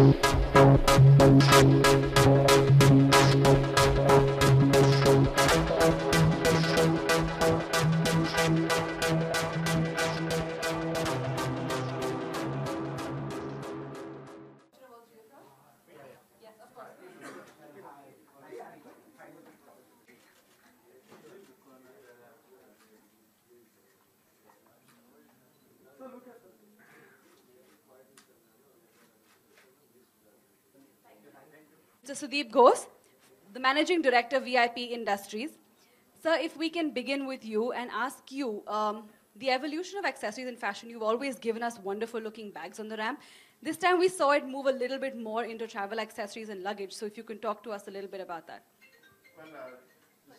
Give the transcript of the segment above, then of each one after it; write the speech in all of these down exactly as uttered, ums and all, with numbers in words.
Mister Sudeep Ghosh, the Managing Director, V I P Industries. Sir, if we can begin with you and ask you, um, the evolution of accessories in fashion, you've always given us wonderful looking bags on the ramp. This time we saw it move a little bit more into travel accessories and luggage, so if you can talk to us a little bit about that. Well, uh,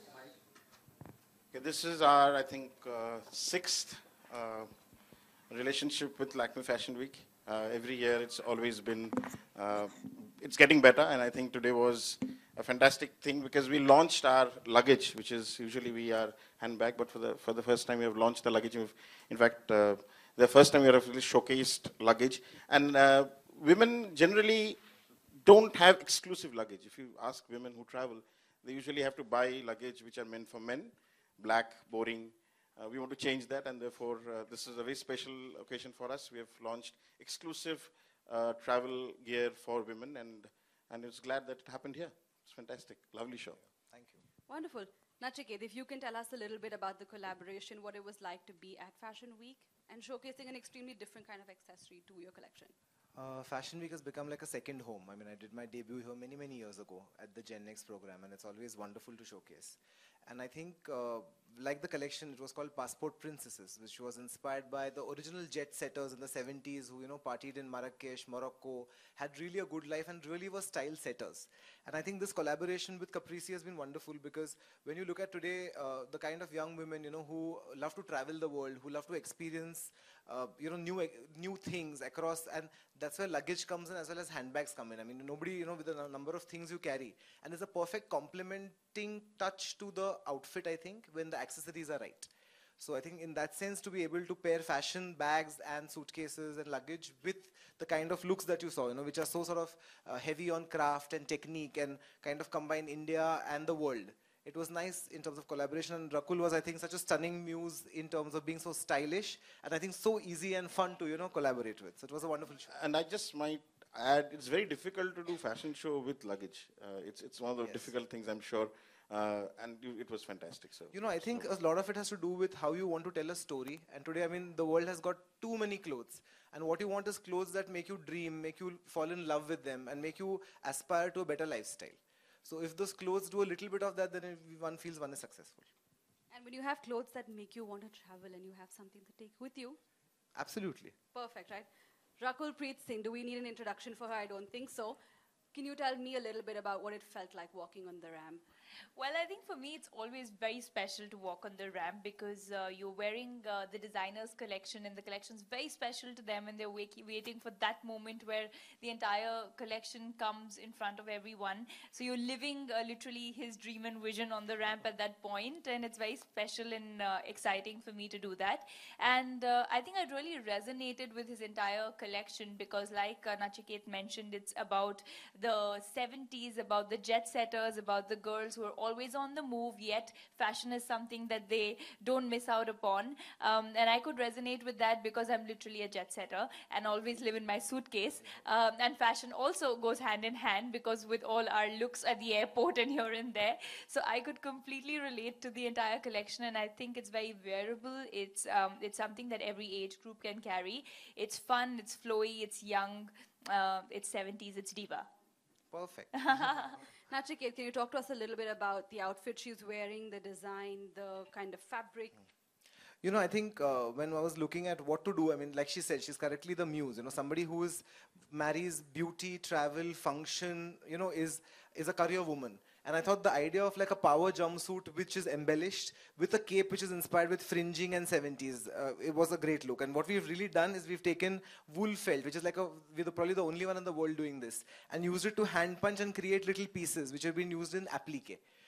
okay, this is our, I think, uh, sixth uh, relationship with Lakme Fashion Week. Uh, every year it's always been, uh, it's getting better, and I think today was a fantastic thing because we launched our luggage, which is usually we are handbag, but for the for the first time we have launched the luggage. We've, in fact, uh, the first time we have really showcased luggage. And uh, women generally don't have exclusive luggage. If you ask women who travel, they usually have to buy luggage which are meant for men, black, boring. Uh, we want to change that, and therefore uh, this is a very special occasion for us. We have launched exclusive uh, travel gear for women, and and it's glad that it happened here. It's fantastic, lovely show. Thank you. Wonderful. Nachiket, if you can tell us a little bit about the collaboration, what it was like to be at Fashion Week and showcasing an extremely different kind of accessory to your collection. Uh, Fashion Week has become like a second home. I mean, I did my debut here many, many years ago at the Gen Next program, and it's always wonderful to showcase. And I think, uh, like the collection, it was called Passport Princesses, which was inspired by the original jet setters in the seventies who, you know, partied in Marrakesh, Morocco, had really a good life and really were style setters. And I think this collaboration with Caprese has been wonderful because when you look at today, uh, the kind of young women, you know, who love to travel the world, who love to experience, uh, you know, new new things across, and that's where luggage comes in as well as handbags come in. I mean, nobody, you know, with the number of things you carry, and it's a perfect complementing touch to the outfit, I think, when the accessories are right. So I think in that sense, to be able to pair fashion bags and suitcases and luggage with the kind of looks that you saw, you know, which are so sort of uh, heavy on craft and technique and kind of combine India and the world. It was nice in terms of collaboration, and Rakul was, I think, such a stunning muse in terms of being so stylish and I think so easy and fun to, you know, collaborate with. So it was a wonderful show. And I just might add, it's very difficult to do fashion show with luggage. Uh, it's, it's one of the Yes. difficult things, I'm sure. Uh, and you, it was fantastic. So You know, I think a lot of it has to do with how you want to tell a story. And today, I mean, the world has got too many clothes. And what you want is clothes that make you dream, make you fall in love with them, and make you aspire to a better lifestyle. So if those clothes do a little bit of that, then it, one feels one is successful. And when you have clothes that make you want to travel and you have something to take with you, Absolutely. perfect, right? Rakul Preet Singh, do we need an introduction for her? I don't think so. Can you tell me a little bit about what it felt like walking on the ramp? Well, I think for me it's always very special to walk on the ramp because uh, you're wearing uh, the designer's collection, and the collection's very special to them, and they're wait waiting for that moment where the entire collection comes in front of everyone. So you're living uh, literally his dream and vision on the ramp at that point, and it's very special and uh, exciting for me to do that. And uh, I think I really resonated with his entire collection because, like uh, Nachiket mentioned, it's about the seventies, about the jet setters, about the girls who are always on the move, yet fashion is something that they don't miss out upon. Um, and I could resonate with that because I'm literally a jet setter and always live in my suitcase. Um, and fashion also goes hand in hand because with all our looks at the airport and here and there. So I could completely relate to the entire collection, and I think it's very wearable. It's, um, it's something that every age group can carry. It's fun, it's flowy, it's young, uh, it's seventies, it's diva. Perfect. Nachiket, can you talk to us a little bit about the outfit she's wearing, the design, the kind of fabric? You know, I think uh, when I was looking at what to do, I mean, like she said, she's correctly the muse. You know, somebody who is marries beauty, travel, function, you know, is is a career woman. And I thought the idea of like a power jumpsuit which is embellished with a cape which is inspired with fringing and seventies, uh, it was a great look. And what we've really done is we've taken wool felt, which is like a, we're the, probably the only one in the world doing this, and used it to hand punch and create little pieces which have been used in applique.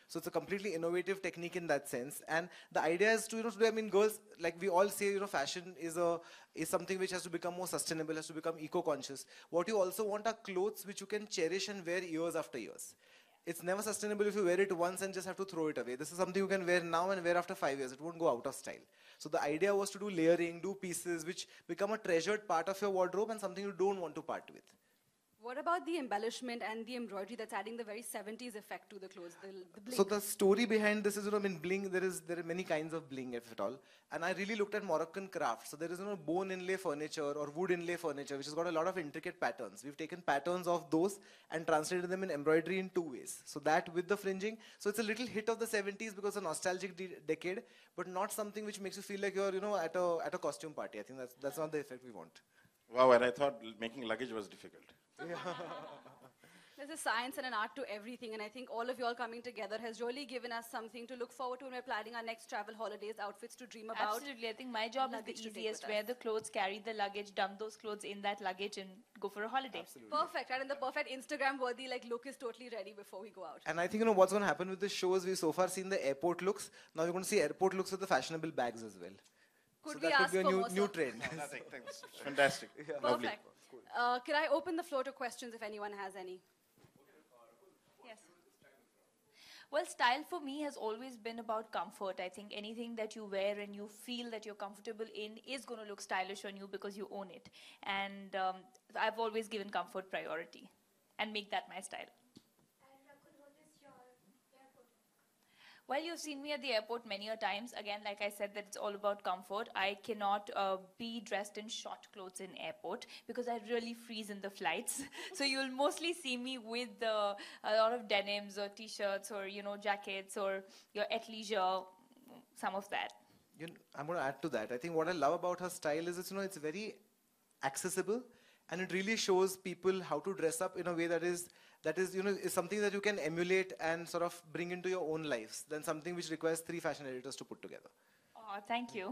So it's a completely innovative technique in that sense. And the idea is to, you know, today, I mean, girls, like we all say, you know, fashion is a is something which has to become more sustainable, has to become eco-conscious. What you also want are clothes which you can cherish and wear years after years. It's never sustainable if you wear it once and just have to throw it away. This is something you can wear now and wear after five years. It won't go out of style. So the idea was to do layering, do pieces which become a treasured part of your wardrobe and something you don't want to part with. What about the embellishment and the embroidery that's adding the very seventies effect to the clothes, the, the bling? So the story behind this is, you know, I mean, bling, there is there are many kinds of bling, if at all. And I really looked at Moroccan craft. So there is, you know, bone inlay furniture or wood inlay furniture, which has got a lot of intricate patterns. We've taken patterns of those and translated them in embroidery in two ways. So that with the fringing, so it's a little hit of the seventies because it's a nostalgic de decade, but not something which makes you feel like you're, you know, at a at a costume party. I think that's that's not the effect we want. Wow, and I thought making luggage was difficult. There's a science and an art to everything, and I think all of you all coming together has really given us something to look forward to when we're planning our next travel holidays, outfits to dream about. Absolutely. I think my job is the luggage to take easiest. with Wear us. the clothes, carry the luggage, dump those clothes in that luggage and go for a holiday. Perfect, right? And the perfect Instagram-worthy like look is totally ready before we go out. And I think, you know, what's going to happen with this show is we've so far seen the airport looks. Now we're going to see airport looks with the fashionable bags as well. Could so we that ask could be a for new, more, new sir? trend. Nothing, thanks. Fantastic. Lovely. Perfect. Uh, can I open the floor to questions if anyone has any? Yes. Well, style for me has always been about comfort. I think anything that you wear and you feel that you're comfortable in is going to look stylish on you because you own it. And um, I've always given comfort priority and make that my style. Well, you've seen me at the airport many a times. Again, like I said, that it's all about comfort. I cannot uh, be dressed in short clothes in airport because I really freeze in the flights. So you'll mostly see me with uh, a lot of denims or t-shirts or, you know, jackets or your athleisure, some of that. You know, I'm going to add to that. I think what I love about her style is, it's, you know, it's very accessible and it really shows people how to dress up in a way that is that is, you know, is something that you can emulate and sort of bring into your own lives than something which requires three fashion editors to put together. Oh, thank you.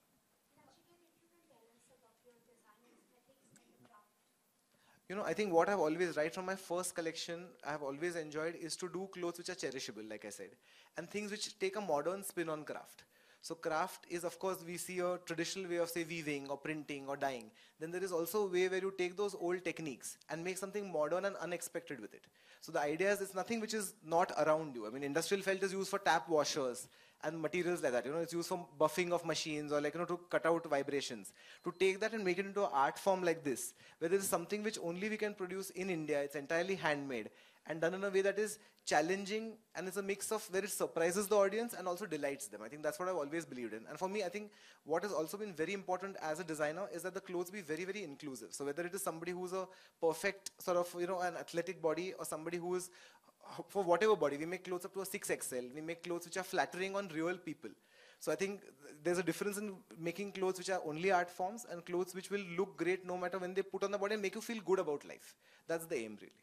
You know, I think what I've always, right from my first collection, I've always enjoyed is to do clothes which are cherishable, like I said, and things which take a modern spin on craft. So craft is, of course, we see a traditional way of, say, weaving or printing or dyeing. Then there is also a way where you take those old techniques and make something modern and unexpected with it. So the idea is it's nothing which is not around you. I mean, industrial felt is used for tap washers and materials like that. You know, it's used for buffing of machines or, like, you know, to cut out vibrations. To take that and make it into an art form like this, where there is something which only we can produce in India, it's entirely handmade and done in a way that is challenging, and it's a mix of where it surprises the audience and also delights them. I think that's what I've always believed in. And for me, I think what has also been very important as a designer is that the clothes be very, very inclusive. So whether it is somebody who's a perfect sort of, you know, an athletic body or somebody who is, for whatever body, we make clothes up to a six X L. We make clothes which are flattering on real people. So I think there's a difference in making clothes which are only art forms and clothes which will look great no matter when they put on the body and make you feel good about life. That's the aim, really.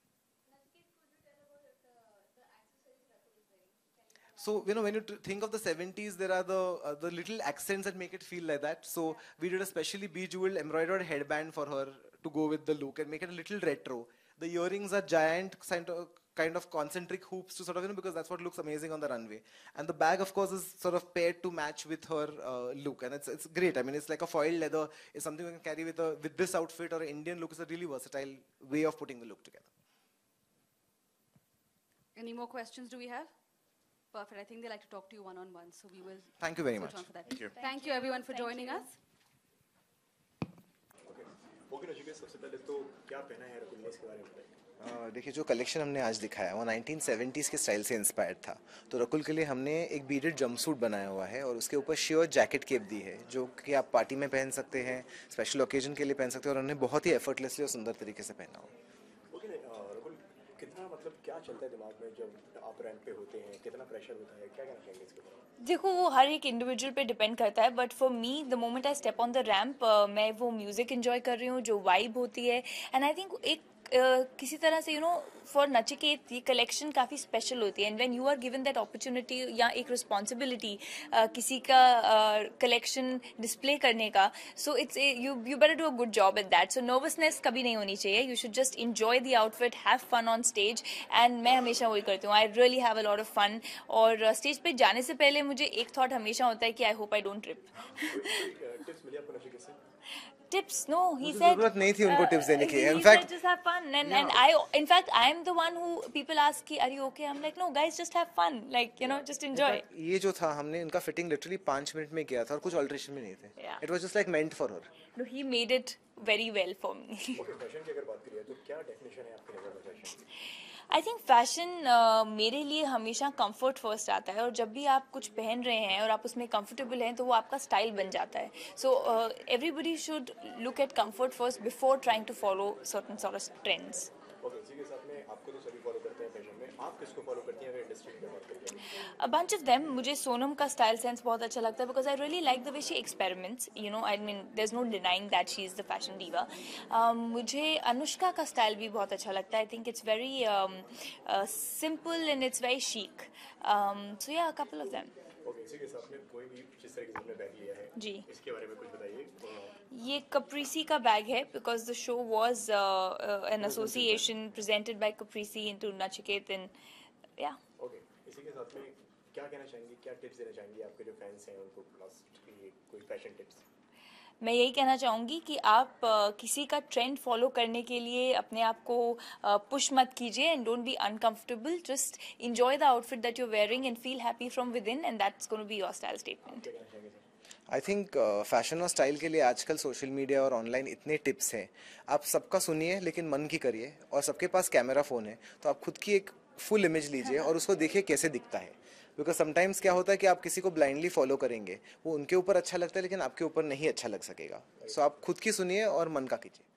So, you know, when you think of the seventies, there are the uh, the little accents that make it feel like that. So we did a specially bejeweled embroidered headband for her to go with the look and make it a little retro. The earrings are giant kind of, kind of concentric hoops to sort of, you know, because that's what looks amazing on the runway. And the bag, of course, is sort of paired to match with her uh, look. And it's it's great. I mean, it's like a foiled leather. It's something we can carry with, a, with this outfit or an Indian look. It's a really versatile way of putting the look together. Any more questions do we have? Perfect. I think they like to talk to you one-on-one, so we will Thank you very switch much. on for that. Thank you. Thank, Thank you, everyone, for Thank joining you. us. Okay Nachiket, सबसे पहले तो क्या पहना है रकुल ने, इसके बारे में बताइए। Uh, देखिए, जो कलेक्शन हमने आज दिखाया वो नाइनटीन सेवेंटीज़ के स्टाइल से इंस्पायर्ड था। तो रकुल के लिए हमने एक बीडेड जंपसूट बनाया हुआ है और उसके ऊपर श्योर जैकेट केप दी है, जो कि आप पार्टी में पहन सकते हैं, स्पेशल ओकेजन के लिए पहन सकते हैं, और उन्होंने बहुत ही एफर्टलेसली और सुंदर तरीके से पहना हुआ। ओके रकुल, कितना मतलब क्या चलता है दिमाग में जब आप रैंप पे होते हैं, कितना प्रेशर होता है, क्या कहना चाहेंगे इसके बारे में? देखो, वो हर एक इंडिविजुअल पे डिपेंड करता है, but for me the moment I step on the ramp, मैं वो म्यूजिक एंजॉय कर रही हूँ, जो वाइब होती है, एंड आई थिंक एक किसी तरह से यू नो फॉर नचिकेत ये कलेक्शन काफ़ी स्पेशल होती है, and when you are given that opportunity या एक रिस्पॉन्सिबिलिटी किसी का कलेक्शन uh, डिस्प्ले करने का, so it's you you better do a good job at that. So nervousness कभी नहीं होनी चाहिए. You should just enjoy the outfit, have fun on stage, and मैं हमेशा वही करती हूँ. I really have a lot of fun. और स्टेज पे जाने से पहले मुझे एक थॉट हमेशा होता है कि I hope I don't trip. Tips मिली आपको नचिकेत से? Tips? No, he मुझे said. जरूरत नहीं थी उनको tips देने की. He, In he fact- said just have fun, and and I, in fact, I am the one who people ask, "Are you okay?" I'm like, no, guys, just have fun, like you know, just enjoy. ये जो था हमने इनका fitting literally पाँच minute में किया था और कुछ ऑल्ट्रेशन भी नहीं थे. Yeah. It was just like meant for her. No, he made it very well for me. Okay, fashion की अगर बात करिए तो क्या डेफिनेशन है आपकी नज़र में फैशन की? आई थिंक फैशन मेरे लिए हमेशा कंफर्ट फर्स्ट आता है, और जब भी आप कुछ पहन रहे हैं और आप उसमें कंफर्टेबल हैं तो वो आपका स्टाइल बन जाता है. So everybody should look at comfort first before trying to follow certain sort of trends. Okay, इसी के साथ में आपको तो सभी फॉलो करते हैं फैशन में, आप किसको फॉलो करती हैं अगर इंडस्ट्री की बात करें? A bunch of them. मुझे सोनम का स्टाइल सेंस बहुत अच्छा लगता है, because I really like the way she experiments. You know, I mean, there's no denying that she is the fashion diva. Um, मुझे अनुष्का का स्टाइल भी बहुत अच्छा लगता है. I think it's very um, uh, simple and it's very chic. Um, so yeah, a couple of them. Okay, इसी के साथ में कोई भी जिस तरह की बैग लिया है जी. इसके बारे में कुछ बताइए. ये कप्रीसी का बैग है, because the show was uh, uh, an association presented by Caprese into Nachiket, and yeah. Okay, इसी के साथ में क्या कहना चाहेंगी, क्या टिप्स देना चाहेंगी आपके जो फैंस हैं उनको लास्ट की कोई फैशन टिप्स? मैं यही कहना चाहूँगी कि आप uh, किसी का ट्रेंड फॉलो करने के लिए अपने आप को पुश uh, मत कीजिए, and don't be uncomfortable. Just enjoy the outfit that you're wearing and feel happy from within, and that's going to be your style statement. क्या कहना चाहेंगे सर? आई थिंक फैशन और स्टाइल के लिए आजकल social media और online इतने tips हैं. आप सबका सुनिए लेकिन मन की करिए, और सबके पास कैमरा फ़ोन है तो आप खुद की एक फुल इमेज लीजिए और उसको देखिए कैसे दिखता है. बिकॉज समटाइम्स क्या होता है कि आप किसी को ब्लाइंडली फॉलो करेंगे, वो उनके ऊपर अच्छा लगता है लेकिन आपके ऊपर नहीं अच्छा लग सकेगा. सो so, आप खुद की सुनिए और मन का कीजिए.